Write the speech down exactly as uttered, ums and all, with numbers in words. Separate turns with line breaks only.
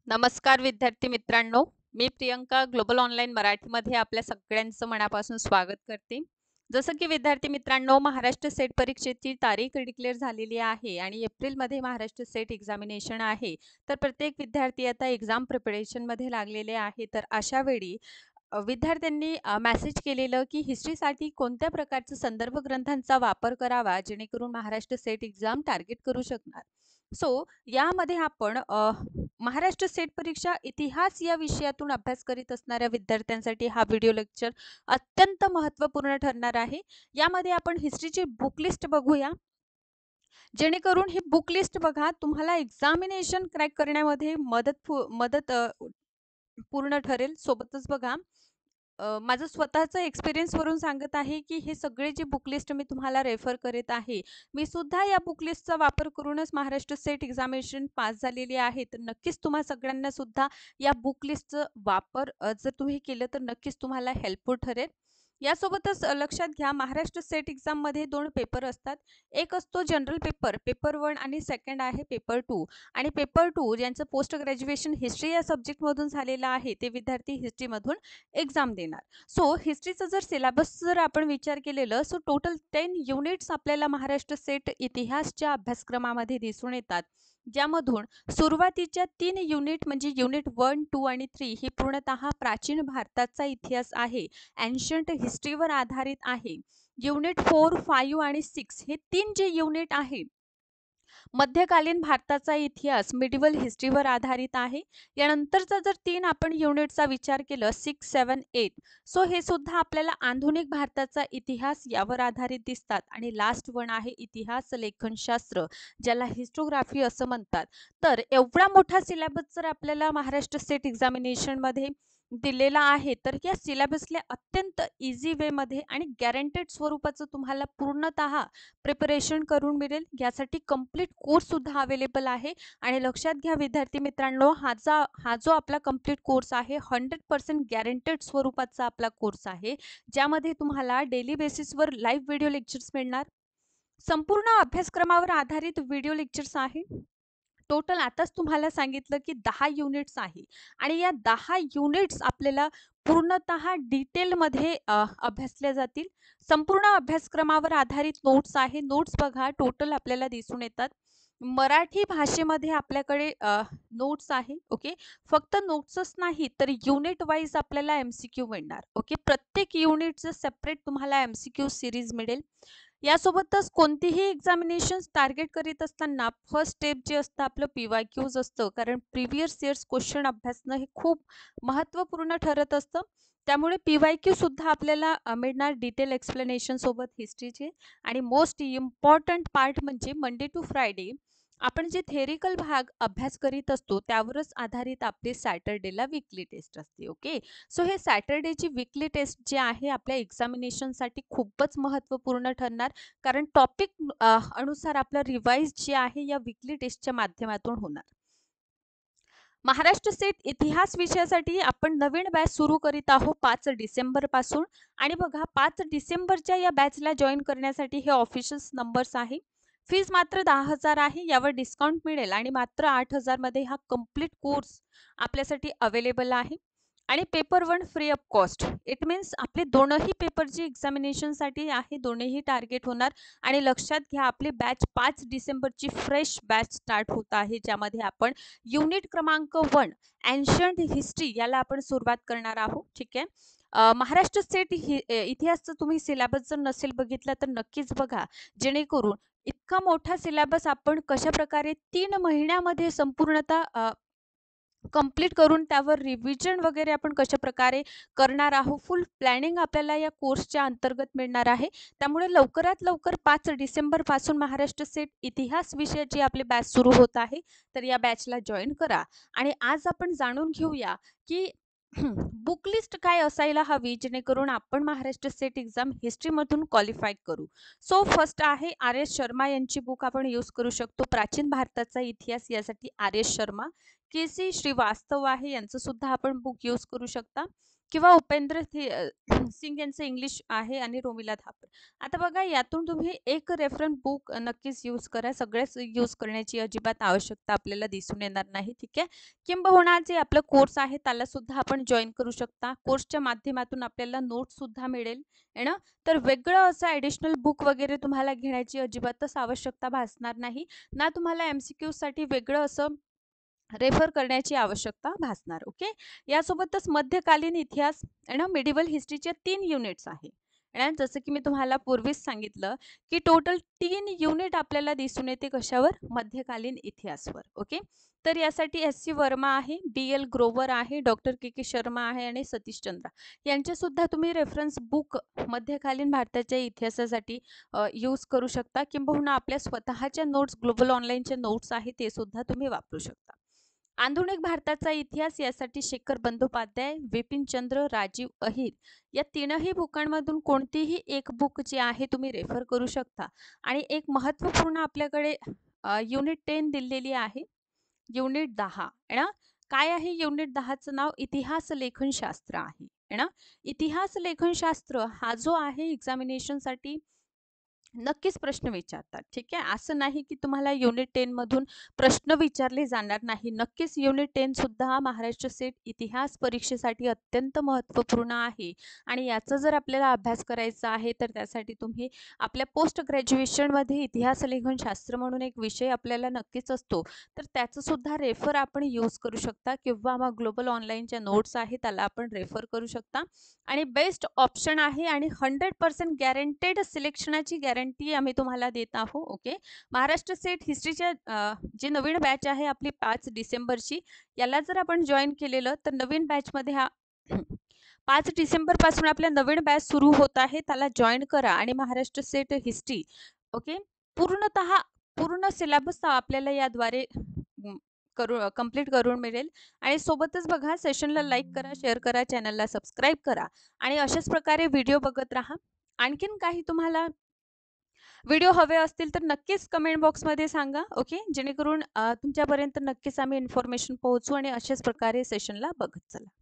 नमस्कार विद्यार्थी मित्रांनो, मी प्रियंका ग्लोबल ऑनलाईन मराठीमध्ये आपल्या सगळ्यांचं मनापासून स्वागत करते. जसं की विद्यार्थी मित्रांनो, महाराष्ट्र सेट परीक्षेची तारीख डिक्लेअर झालेली आहे आणि एप्रिलमध्ये महाराष्ट्र सेट एक्झामिनेशन आहे. तर प्रत्येक विद्यार्थी आता एक्झाम प्रिपरेशनमध्ये लागलेले आहे. तर अशा वेळी अ, विद्यार्थ्यांनी अ, मेसेज केलेलं की हिस्ट्रीसाठी कोणत्या प्रकारचा संदर्भ ग्रंथांचा वापर करावा जेणेकरून महाराष्ट्र सेट एक्झाम टार्गेट करू शकणार. सो यामध्ये आपण अ, महाराष्ट्र सेट परीक्षा इतिहास या विषयातून अभ्यास करीत असणाऱ्या विद्यार्थ्यांसाठी हा व्हिडिओ लेक्चर अत्यंत महत्त्वपूर्ण ठरणार आहे. यामध्ये आपण हिस्ट्रीची बुक लिस्ट बघूया. जेणेकरून ही बुक लिस्ट बघा तुम्हाला एक्झामिनेशन क्रॅक करण्यामध्ये मदत पू मदत अ, पूर्ण ठरेल. सोबतच बघा अ, माझं स्वतःचं एक्सपिरियन्सवरून सांगत आहे, की हे सगळे जे बुक लिस्ट मी तुम्हाला रेफर करत आहे. मी सुद्धा या बुक लिस्टचा वापर करूनच महाराष्ट्र सेट एक्झामिनेशन पास झालेली आहे. तर नक्कीच तुम्हा सगळ्यांना सुद्धा या बुक लिस्टचं वापर अ, जर तुम्ही केलं तर नक्कीच तुम्हाला हेल्पफुल ठरेल. यासोबतच अ, लक्षात घ्या महाराष्ट्र सेट एक्झाममध्ये दोन पेपर असतात. एक असतो जनरल पेपर, पेपर वन आणि सेकंड आहे पेपर टू. आणि पेपर टू ज्यांचं पोस्ट ग्रॅज्युएशन हिस्ट्री या सब्जेक्टमधून झालेलं आहे, ते विद्यार्थी हिस्ट्रीमधून एक्झाम देणार. सो हिस्ट्रीचा जर सिलेबस जर आपण विचार केलेलं, सो टोटल दहा युनिट्स आपल्याला महाराष्ट्र सेट इतिहासच्या अभ्यासक्रमामध्ये दिसून येतात. ज्यामधून सुरुवातीच्या तीन युनिट म्हणजे युनिट वन, टू आणि थ्री ही पूर्णतः प्राचीन भारताचा इतिहास आहे. एन्शंट हिस्ट्रीवर आधारित आहे. युनिट फोर, फाइव्ह आणि सिक्स हे तीन जे युनिट आहे मध्यकालीन भारताचा इतिहास मिडीवल हिस्ट्रीवर आधारित आहे. यानंतरचा जर तीन आपण युनिटचा विचार केलं सिक्स, सेवन, एट सो हे सुद्धा आपल्याला आधुनिक भारताचा इतिहास यावर आधारित दिसतात आणि लास्ट वन आहे इतिहास लेखनशास्त्र ज्याला हिस्टोग्राफी असं म्हणतात. तर एवढा मोठा सिलेबस जर आपल्याला महाराष्ट्र स्टेट एक्झामिनेशनमध्ये दिलेला आहे तर या सिलेबसला अत्यंत इझी वेमध्ये आणि गॅरंटेड स्वरूपाचं तुम्हाला पूर्णतः प्रिपरेशन करून मिळेल. यासाठी कंप्लीट कोर्स सुद्धा अवेलेबल आहे आणि लक्षात घ्या विद्यार्थी मित्रांनो हा जा हा जो आपला कंप्लीट कोर्स आहे हंड्रेड पर्सेंट गॅरंटेड स्वरूपाचा आपला कोर्स आहे. ज्यामध्ये तुम्हाला डेली बेसिसवर लाईव्ह व्हिडिओ लेक्चर्स मिळणार. संपूर्ण अभ्यासक्रमावर आधारित व्हिडिओ लेक्चर्स आहे. टोटल आताच तुम्हाला सांगितलं की दहा युनिट्स आहे आणि या दहा युनिट्स आपल्याला पूर्णतः डिटेलमध्ये अ, अभ्यासल्या जातील. संपूर्ण अभ्यासक्रमावर आधारित नोट्स आहे. नोट्स बघा टोटल आपल्याला दिसून येतात. मराठी भाषेमध्ये आपल्याकडे अ, नोट्स आहे. ओके. फक्त नोट्सच नाही तर युनिट वाईज आपल्याला एम-सी-क्यू मिळणार. ओके. प्रत्येक युनिटचं सेपरेट तुम्हाला एम-सी-क्यू सीरीज मिळेल. यासोबतच कोणतीही एक्झामिनेशन्स टार्गेट करीत असताना फर्स्ट स्टेप जे असतं आपलं पी-वाय-क्यूज असतं. कारण प्रिव्हियस इयर्स क्वेश्चन अभ्यासणं हे खूप महत्त्वपूर्ण ठरत असतं. त्यामुळे पी-वाय-क्यू सुद्धा आपल्याला अ, मिळणार डिटेल एक्सप्लेनेशन सोबत हिस्ट्रीचे आणि मोस्ट इम्पॉर्टंट पार्ट म्हणजे मंडे टू फ्रायडे आपण जे थेरिकल भाग अभ्यास करीत असतो त्यावरच आधारित आपली सॅटर्डेला वीकली टेस्ट असते. ओके. सो हे सॅटर्डेची वीकली टेस्ट जे आहे आपल्या एक्झामिनेशनसाठी खूपच महत्त्वपूर्ण ठरणार. कारण टॉपिक अ, अनुसार आपलं रिवाईज जे आहे या वीकली टेस्टच्या माध्यमातून होणार. महाराष्ट्र स्टेट इतिहास विषयासाठी आपण नवीन बॅच सुरू करीत आहोत पाच डिसेंबरपासून आणि बघा पाच डिसेंबरच्या या बॅचला जॉइन करण्यासाठी हे ऑफिशियल नंबर्स आहे. फीज मात्र दहा हजार आहे. यावर डिस्काउंट मिळेल आणि मात्र आठ हजार मध्ये हा कंप्लीट कोर्स आपल्यासाठी अवेलेबल आहे. आणि paper one free of cost. It means आपले दोनही पेपर जे एक्झामिनेशनसाठी आहे दोन्हीही टार्गेट होणार आणि लक्षात घ्या आपली बॅच पाच डिसेंबरची फ्रेश बॅच स्टार्ट होत आहे. ज्यामध्ये आपण युनिट क्रमांक वन एन्शंट हिस्ट्री याला आपण सुरुवात करणार आहोत. ठीक आहे. अ, महाराष्ट्र स्टेट हि अ, इतिहासचा तुम्ही सिलेबस जर नसेल बघितला तर नक्कीच बघा. जेणेकरून इतका मोठा सिलेबस आपण कशाप्रकारे तीन महिन्यामध्ये संपूर्णतः अ, कंप्लीट करून त्यावर रिव्हिजन वगैरे आपण कशाप्रकारे करणार आहोत. फुल प्लॅनिंग आपल्याला या कोर्सच्या अंतर्गत मिळणार आहे. त्यामुळे लवकरात लवकर पाच डिसेंबरपासून महाराष्ट्र सेट इतिहास विषयाची आपली बॅच सुरू होत आहे. तर या बॅचला जॉइन करा आणि आज आपण जाणून घेऊया की बुक लिस्ट काय असायला हवी जेणेकरून आपण महाराष्ट्र स्टेट एक्झाम हिस्ट्रीमधून क्वालिफाय करू. सो फर्स्ट आहे आर एस शर्मा यांची बुक आपण यूज करू शकतो. प्राचीन भारताचा इतिहास यासाठी R S Sharma. K C Srivastava आहे यांचं सुद्धा आपण बुक यूज करू शकता. किंवा उपेंद्र थि अ, सिंग यांचं इंग्लिश आहे आणि रोमिला थापर. आता बघा यातून तुम्ही एक रेफरन्स बुक नक्कीच यूज करा. सगळेच यूज करण्याची अजिबात आवश्यकता आपल्याला दिसून येणार नाही, ठीक आहे. किंबहुना जे आपलं कोर्स आहे त्याला सुद्धा आपण जॉइन करू शकता. कोर्सच्या माध्यमातून आपल्याला नोट्ससुद्धा मिळेल, आहे ना. तर वेगळं असं ॲडिशनल बुक वगैरे तुम्हाला घेण्याची अजिबातच आवश्यकता भासणार नाही. ना तुम्हाला एम-सी-क्यूसाठी वेगळं असं रेफर करण्याची आवश्यकता भासणार. ओके. यासोबतच मध्यकालीन इतिहास आणि मिडीवल हिस्ट्रीचे तीन युनिट्स आहे. आणि जसं की मी तुम्हाला पूर्वीच सांगितलं, की टोटल तीन युनिट आपल्याला दिसून येते कशावर? मध्यकालीन इतिहासवर. ओके. तर यासाठी एस सी वर्मा आहे, बी एल ग्रोवर आहे, डॉक्टर के के शर्मा आहे आणि सतीश चंद्रा यांचे सुद्धा तुम्ही रेफरन्स बुक मध्यकालीन भारताच्या इतिहासासाठी अ, यूज करू शकता. किंबहुना आपल्या स्वतःच्या नोट्स ग्लोबल ऑनलाईनचे नोट्स आहेत ते सुद्धा तुम्ही वापरू शकता. आधुनिक भारताचा इतिहास यासाठी शेखर बंदोपाध्याय, बिपिन चंद्र, राजीव अहिर या तीनही बुकांमधून कोणतीही एक बुक जी आहे तुम्ही रेफर करू शकता. आणि एक महत्त्वपूर्ण आपल्याकडे अ, युनिट दहा दिलेली आहे. युनिट दहा आहे ना. काय आहे युनिट दहाचं नाव? इतिहास लेखनशास्त्र आहे, आहे ना. इतिहास लेखनशास्त्र हा जो आहे एक्झामिनेशनसाठी नक्कीच प्रश्न विचारतात, ठीक आहे. असं नाही की तुम्हाला युनिट दहा मधून प्रश्न विचारले जाणार नाही. नक्कीच युनिट दहा सुद्धा महाराष्ट्र स्टेट इतिहास परीक्षेसाठी अत्यंत महत्त्वपूर्ण आहे आणि याचा जर आपल्याला अभ्यास करायचा आहे तर त्यासाठी तुम्ही आपल्या पोस्ट ग्रॅज्युएशनमध्ये इतिहास लेखनशास्त्र म्हणून एक विषय आपल्याला नक्कीच असतो. तर त्याचं सुद्धा रेफर आपण यूज करू शकता किंवा मग ग्लोबल ऑनलाईनच्या नोट्स आहे त्याला आपण रेफर करू शकता. आणि बेस्ट ऑप्शन आहे आणि हंड्रेड पर्सेंट गॅरंटेड सिलेक्शनाची गॅरंटी आम्ही तुम्हाला देत आहोत. ओके. महाराष्ट्र स्टेट हिस्ट्रीच्या अ, जी नवीन बॅच आहे आपली पाच डिसेंबरची, याला जर आपण जॉइन केलेलं तर नवीन बॅचमध्ये हा पाच डिसेंबरपासून आपल्या नवीन बॅच सुरू होत आहे. त्याला जॉइन करा आणि महाराष्ट्र स्टेट हिस्ट्री ओके पूर्णतः पूर्ण सिलेबस आपल्याला याद्वारे अं, करू कंप्लीट करून मिळेल. आणि सोबतच बघा सेशनला लाईक करा, शेअर करा, चॅनलला सबस्क्राईब करा आणि अशाच प्रकारे व्हिडिओ बघत राहा. आणखीन काही तुम्हाला व्हिडिओ हवे असतील तर नक्कीच कमेंट बॉक्समध्ये सांगा. ओके. जेणेकरून अ, तुमच्यापर्यंत नक्कीच आम्ही इन्फॉर्मेशन पोहोचू आणि अशाच प्रकारे सेशनला बघत चला.